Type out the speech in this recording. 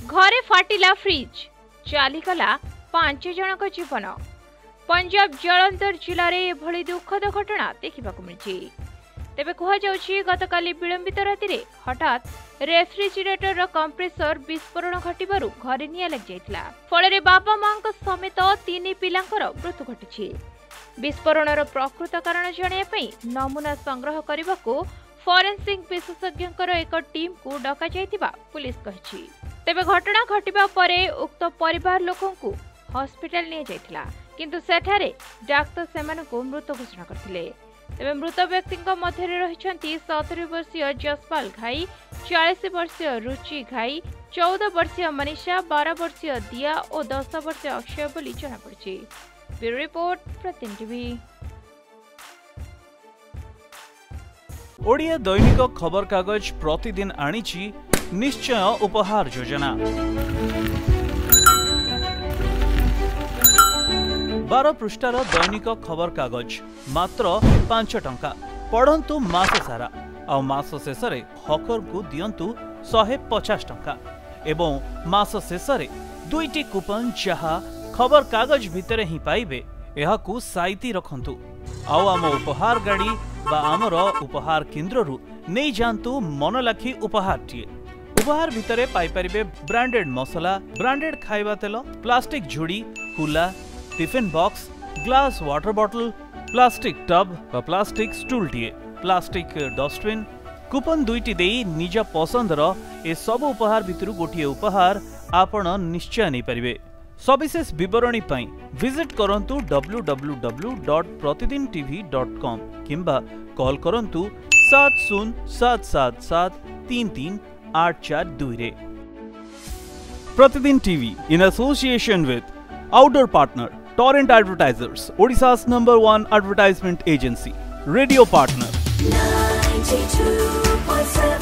घरे फाटिला फ्रिज चालीगला 5 जनक जीवन। पंजाब जलंधर जिले में एभली दुखद घटना देखा मिली। तेबे कहुछि गतकाली विलंबित राति रे हठात रेफ्रिजरेटर कंप्रेसर विस्फोरण घटिबारु घरे निया लग जाइतला। फଳରେ बाबा मां समेत 3 पिलांकर मृत्यु घटिछि। विस्फोरणर प्रकृत कारण जानिया पई नमूना संग्रह करबाकू फॉरेंसिक विशेषज्ञकर एक टीम को डका जाइतिबा पुलिस कहिछि। तेबे घटना घटिबा परे उक्त परिवार लोकंकु हॉस्पिटल निया जाइतला, किंतु सेठारे डाक्टर सेमानकु मृत घोषणा करथिले। तेबे मृत व्यक्ति मध्य रहिछंती 70 वर्षीय जसपाल घाई, 40 वर्षीय रुचि घाई, 14 वर्षीय मनीषा, 12 वर्षीय दिया और 10 वर्षीय अक्षय बोली जना पड़छि। Bureau report Pratidin TV. Odia दैनिक खबर कागज प्रतिदिन आनिछि निश्चय उपहार योजना। 12 पृष्ठार दैनिक खबर कागज मात्र 5 टंका। पढ़ंतु मास सारा आ मास शेष हकर को दियंतु 150 टंका एवं मास शेष 2टी कूपन जहा खबर कागज भितर ही पाइबे एहाकू साइती रखंतु। आउ आम उपहार गाड़ी बा आमर उपहार केन्द्ररू नहीं जानतु मन लाखी उपहार टीए। उपहार भितरे पाई परिबे ब्रांडेड मसला, ब्रांडेड खाइबा तेल, प्लास्टिक झुड़ी, कुला, tiffin box, glass water bottle, plastic tub बा प्लास्टिक स्टूल टीए, प्लास्टिक डस्टबिन। कूपन 2टी देई निज पसंदर ए सब उपहार भितरु गोटिए उपहार आपण निश्चय नहीं परिबे। सविशेष विवरणी पाई विजिट करंतु www.pratidintv.com किंबा कॉल करंतु 7077733842 रे। Pratidin TV in association with outdoor partner Torrent Advertisers, Odisha's #1 advertisement agency, radio partner 92.7